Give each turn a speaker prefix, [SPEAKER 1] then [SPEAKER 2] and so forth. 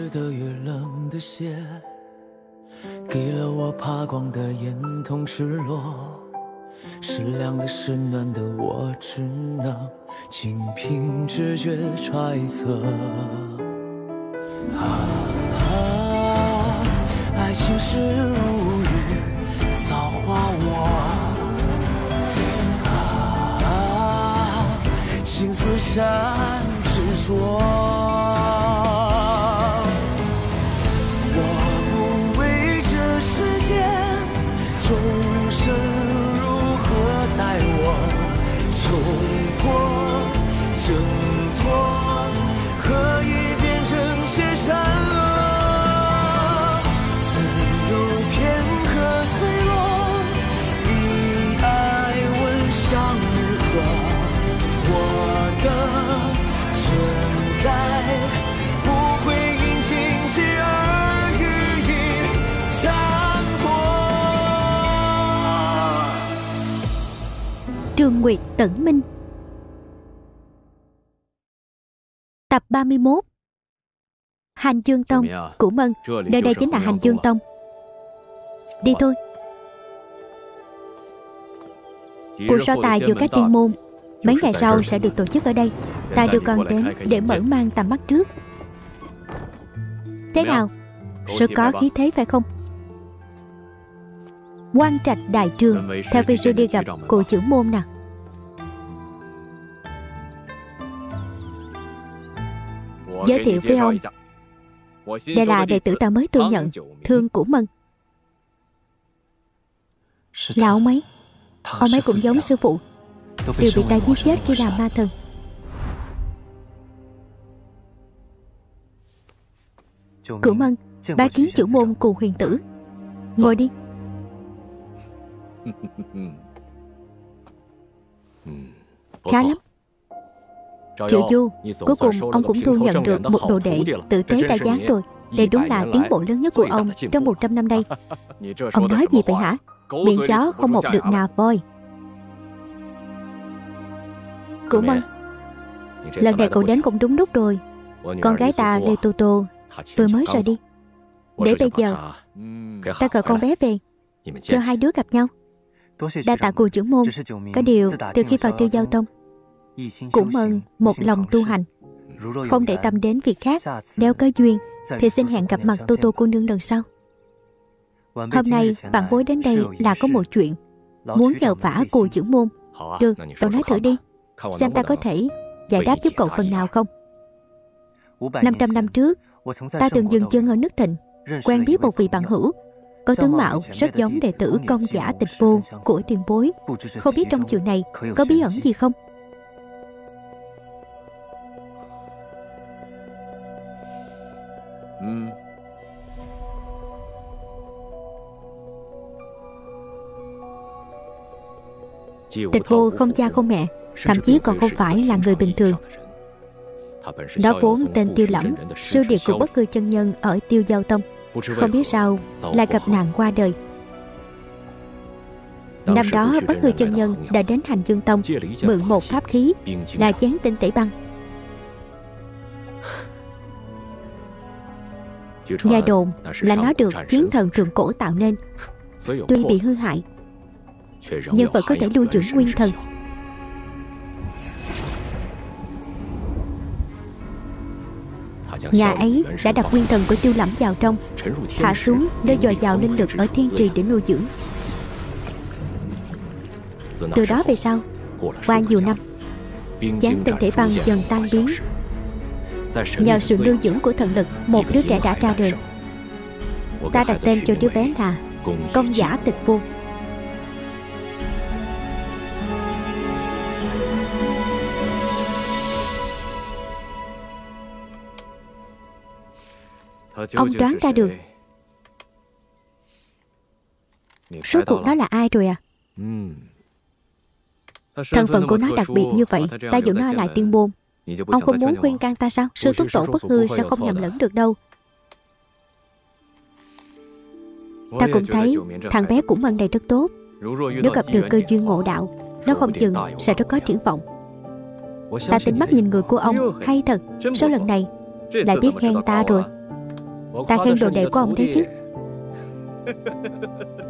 [SPEAKER 1] 的越冷的血，给了我怕光的眼瞳赤裸，是凉的是暖的，我只能仅凭直觉揣测。爱情是如雨造化我，情丝缠执着。我不为这世间众生如何待我，冲破挣脱，何以变成些善恶？自有片刻碎落，以爱问伤日何？我的存在不会因荆棘而予以残破。
[SPEAKER 2] Trường Nguyệt Tẩn Minh. Tập 31. Hành Dương Tông. Củ Mân. Nơi đây chính là Hành Dương Tông. Đi thôi. Cuộc so tài giữa các tiên môn mấy ngày sau sẽ được tổ chức ở đây. Ta đưa con đến để mở mang tầm mắt trước. Thế nào? Rất có khí thế phải không? Quan Trạch Đại Trường, theo vi sư đi gặp cụ trưởng môn nào. Giới thiệu với ông, đây là đệ tử ta mới tu nhận, Thương Củ Mân. Là ông ấy. Ông ấy cũng giống sư phụ, đều bị ta giết chết khi làm ma thần. Cửu Mân, bái kiến trưởng môn Cù Huyền Tử. Ngồi đi. Khá lắm. Triệu Du, cuối cùng ông cũng thu nhận được một đồ đệ tử tế ra dáng rồi. Đây đúng là tiến bộ lớn nhất của ông trong 100 năm đây. Ông nói gì vậy hả? Miệng chó không mọc được ngà voi. Cửu Mân, lần này cậu đến cũng đúng lúc rồi. Con gái ta Lê Tô Tô vừa mới rời đi. Để bây giờ ta gọi con bé về, cho hai đứa gặp nhau. Đa tạ Cù trưởng môn. Có điều từ khi vào Tiêu Giao Tông, Củ Mân một lòng tu hành, không để tâm đến việc khác. Nếu có duyên thì xin hẹn gặp mặt Tô Tô cô nương lần sau. Hôm nay bạn bối đến đây là có một chuyện, muốn nhờ vả Cù trưởng môn. Được, cậu nói thử đi, xem ta có thể giải đáp giúp cậu phần nào không. 500 năm trước, ta từng dừng chân ở nước Thịnh, quen biết một vị bạn hữu có tướng mạo rất giống đệ tử Công Giả Tịch Vô của tiền bối. Không biết trong chuyện này có bí ẩn gì không? Tịch Vô không cha không mẹ, thậm chí còn không phải là người bình thường. Đó vốn tên Tiêu Lẫm, sư điệt của Bất Hư chân nhân ở Tiêu Giao Tông. Không biết sao lại gặp nạn qua đời. Năm đó Bất Hư chân nhân đã đến Hành Dương Tông mượn một pháp khí là chén tinh tẩy băng. Nghe đồn là nó được chiến thần thượng cổ tạo nên. Tuy bị hư hại nhưng vẫn có thể lưu giữ nguyên thần. Nhà ấy đã đặt nguyên thần của Tiêu Lẫm vào trong, hạ xuống nơi dồi dào linh lực ở thiên trì để nuôi dưỡng. Từ đó về sau, qua nhiều năm, chén tinh thể băng dần tan biến. Nhờ sự nuôi dưỡng của thần lực, một đứa trẻ đã ra đời. Ta đặt tên cho đứa bé là Công Giả Tịch Vô. Ông đoán ra được rốt cuộc nó là ai rồi à? Thân phận của nó đặc biệt như vậy, ta giữ nó lại tiên môn. Ông không muốn khuyên can ta sao? Sư Túc Tổ Bất Hư sẽ không nhầm lẫn được đâu. Ta cũng thấy thằng bé Củ Mân này rất tốt. Nếu gặp được cơ duyên ngộ đạo, nó không chừng sẽ rất có triển vọng. Ta tính mắt nhìn người của ông hay thật. Sau lần này lại biết khen ta rồi. Ta khen đồ đệ của ông đấy chứ.